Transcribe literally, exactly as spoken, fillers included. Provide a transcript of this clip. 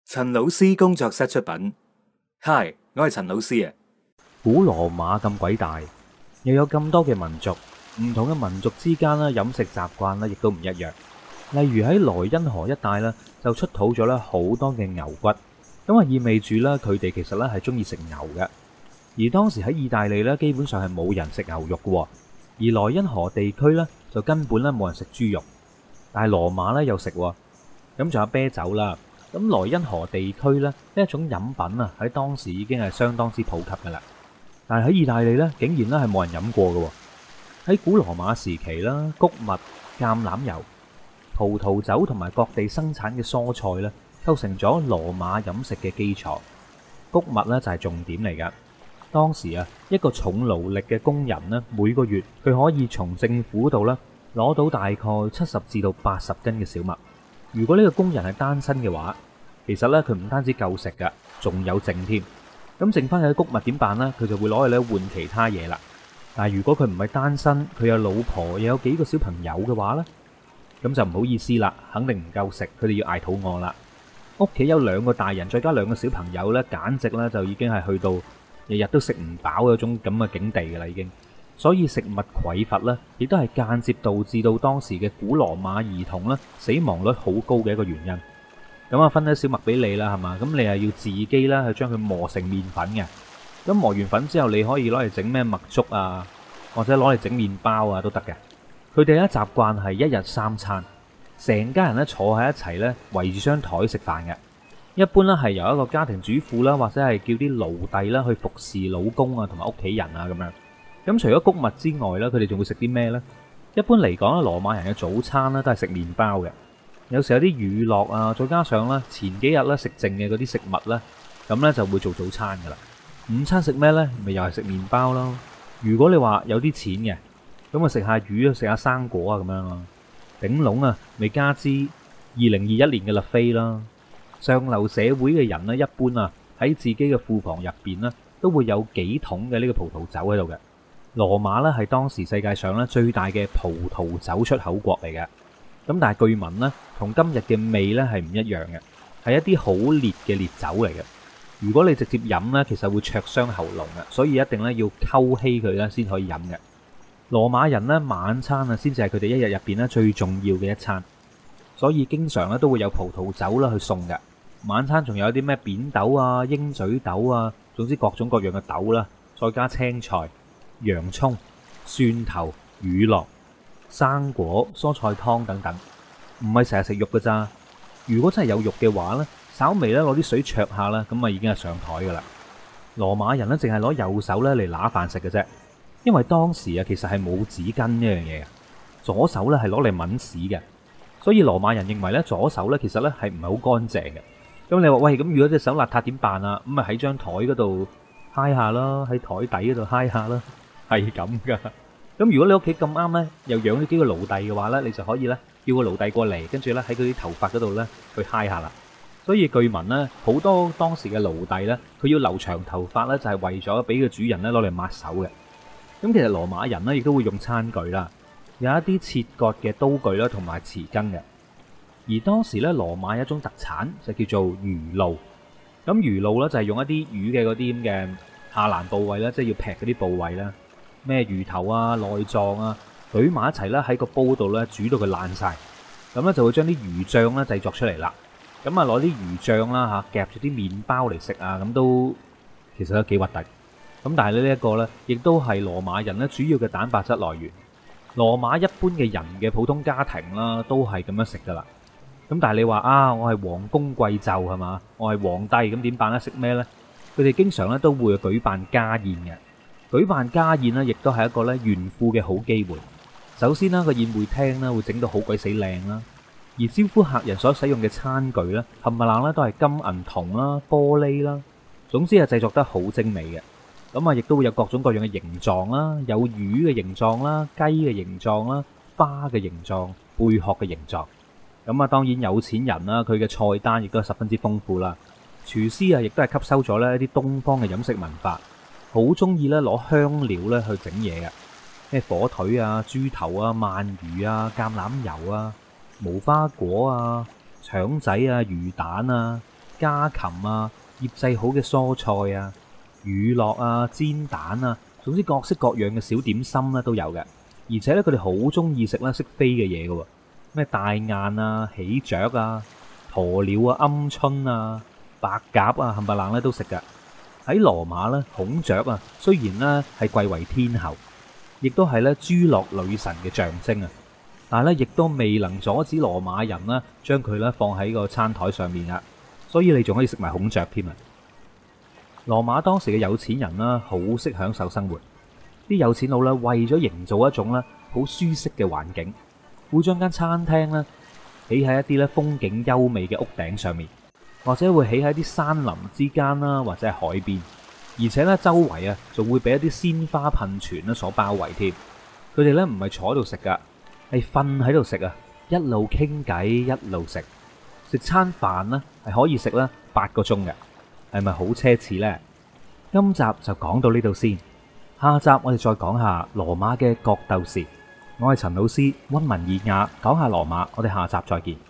陳老師工作室出品。Hi，我係陳老師啊。 古羅馬咁鬼大，又有咁多嘅民族，唔同嘅民族之間咧飲食習慣咧亦都唔一樣。例如喺萊茵河一帶咧，就出土咗咧好多嘅牛骨，咁啊意味住咧佢哋其實咧係中意食牛嘅。而當時喺意大利咧，基本上係冇人食牛肉嘅，而萊茵河地區咧就根本咧冇人食豬肉，但係羅馬咧有食，咁仲有啤酒啦。咁萊茵河地區咧呢一種飲品啊，喺當時已經係相當之普及嘅啦。但係喺意大利咧，竟然咧係冇人飲過嘅。喺古羅馬時期啦，穀物、橄欖油、葡萄酒同埋各地生產嘅蔬菜咧，構成咗羅馬飲食嘅基礎。穀物咧就係重點嚟㗎。當時啊，一個重勞力嘅工人咧，每個月佢可以從政府度咧攞到大概七十至到八十斤嘅小麥。如果呢個工人係單身嘅話，其實咧佢唔單止夠食噶，仲有剩添。咁剩翻嘅穀物點辦呢？佢就會攞去咧換其他嘢啦。但係如果佢唔係單身，佢有老婆又有幾個小朋友嘅話呢，咁就唔好意思啦，肯定唔夠食，佢哋要捱肚餓啦。屋企有兩個大人，再加兩個小朋友呢，簡直咧就已經係去到日日都食唔飽嗰種咁嘅境地噶啦，已經。所以食物匱乏咧，亦都係間接導致到當時嘅古羅馬兒童咧死亡率好高嘅一個原因。咁啊，分啲小麥俾你啦，係嘛？咁你係要自己咧去將佢磨成麵粉嘅。咁磨完粉之後，你可以攞嚟整咩麥粥啊，或者攞嚟整麵包啊都得嘅。佢哋咧習慣係一日三餐，成家人咧坐喺一齊咧圍住張台食飯嘅。一般咧係由一個家庭主婦啦，或者係叫啲奴隸啦去服侍老公啊同埋屋企人啊咁樣。咁除咗穀物之外咧，佢哋仲會食啲咩呢？一般嚟講咧，羅馬人嘅早餐咧都係食麵包嘅。有時有啲乳酪啊，再加上咧前幾日咧食剩嘅嗰啲食物咧，咁咧就會做早餐噶啦。午餐食咩呢？咪又係食麵包咯。如果你話有啲錢嘅，咁啊食下魚啊，食下生果啊咁樣咯。頂籠啊，咪加之二零二一年嘅勒飛啦。上流社會嘅人咧，一般啊喺自己嘅庫房入邊咧，都會有幾桶嘅呢個葡萄酒喺度嘅。羅馬咧係當時世界上咧最大嘅葡萄酒出口國嚟嘅，咁但係據聞咧同今日嘅味咧係唔一樣嘅，係一啲好烈嘅烈酒嚟嘅。如果你直接飲咧，其實會灼傷喉嚨嘅，所以一定咧要溝稀佢咧先可以飲嘅。羅馬人咧晚餐啊，先至係佢哋一日入邊咧最重要嘅一餐，所以經常咧都會有葡萄酒啦去送嘅。晚餐仲有啲咩扁豆啊、鷹嘴豆啊，總之各種各樣嘅豆啦，再加青菜、洋蔥、蒜頭、乳酪、生果、蔬菜湯等等，唔係成日食肉㗎咋。如果真係有肉嘅話呢，稍微咧攞啲水焯下啦，咁啊已經係上台噶啦。羅馬人咧淨係攞右手咧嚟揦飯食嘅啫，因為當時啊其實係冇紙巾呢樣嘢嘅，左手咧係攞嚟抿屎嘅，所以羅馬人認為咧左手咧其實咧係唔係好乾淨嘅。咁你話喂，咁如果隻手邋遢點辦啊？咁咪喺張台嗰度揩下啦，喺台底嗰度揩下啦。係咁噶，咁如果你屋企咁啱呢，又養咗幾個奴隸嘅話呢，你就可以呢叫個奴隸過嚟，跟住呢喺佢啲頭髮嗰度呢去揩下啦。所以據聞呢，好多當時嘅奴隸呢，佢要留長頭髮呢，就係為咗俾個主人呢攞嚟抹手嘅。咁其實羅馬人呢，亦都會用餐具啦，有一啲切割嘅刀具啦，同埋匙羹嘅。而當時呢，羅馬有一種特產就叫做魚露。咁魚露呢，就係用一啲魚嘅嗰啲咁嘅下欄部位啦，即係要劈嗰啲部位啦。咩魚頭啊、內臟啊，懟埋一齊咧喺個煲度咧煮到佢爛晒，咁咧就會將啲魚醬咧製作出嚟啦。咁啊攞啲魚醬啦嚇夾住啲麵包嚟食啊，咁都其實都幾核突。咁但係呢一個咧，亦都係羅馬人咧主要嘅蛋白質來源。羅馬一般嘅人嘅普通家庭啦，都係咁樣食噶啦。咁但係你話啊，我係王公貴胄係嘛，我係皇帝，咁點辦咧？食咩咧？佢哋經常咧都會舉辦家宴嘅。舉辦家宴咧，亦都係一個咧炫富嘅好機會。首先啦，個宴會廳咧會整到好鬼死靚啦，而招呼客人所使用嘅餐具咧，冚唪唥咧都係金銀銅啦、玻璃啦，總之係製作得好精美嘅。咁啊，亦都會有各種各樣嘅形狀啦，有魚嘅形狀啦、雞嘅形狀啦、花嘅形狀、貝殼嘅形狀。咁啊，當然有錢人啦，佢嘅菜單亦都係十分之豐富啦。廚師啊，亦都係吸收咗咧一啲東方嘅飲食文化。好中意咧攞香料咧去整嘢嘅，咩火腿啊、豬頭啊、鰻魚啊、橄欖油啊、無花果啊、腸仔啊、魚蛋啊， 家禽啊、醃製好嘅蔬菜啊、乳酪啊、煎蛋啊，總之各式各樣嘅小點心咧都有嘅。而且咧佢哋好中意食咧識飛嘅嘢嘅，咩大雁啊、喜鵲啊、鴕鳥啊、鵪鶉啊、白鴿啊，冚唪唥咧都食噶。喺羅馬咧，孔雀啊，雖然咧係貴為天后，亦都係咧諸樂女神嘅象徵啊，但係咧亦都未能阻止羅馬人啦將佢咧放喺個餐台上面噶，所以你仲可以食埋孔雀添啊！羅馬當時嘅有錢人啦，好識享受生活。啲有錢佬咧，為咗營造一種咧好舒適嘅環境，會將間餐廳咧起喺一啲咧風景優美嘅屋頂上面，或者會起喺啲山林之間啦，或者係海邊，而且咧周圍啊仲會俾一啲鮮花噴泉咧所包圍添。佢哋咧唔係坐喺度食噶，係瞓喺度食啊，一路傾偈一路食，食餐飯呢係可以食咧八個鐘嘅，係咪好奢侈呢？今集就講到呢度先。下集我哋再講下羅馬嘅角鬥士。我係陳老師，溫文爾雅講下羅馬，我哋下集再見。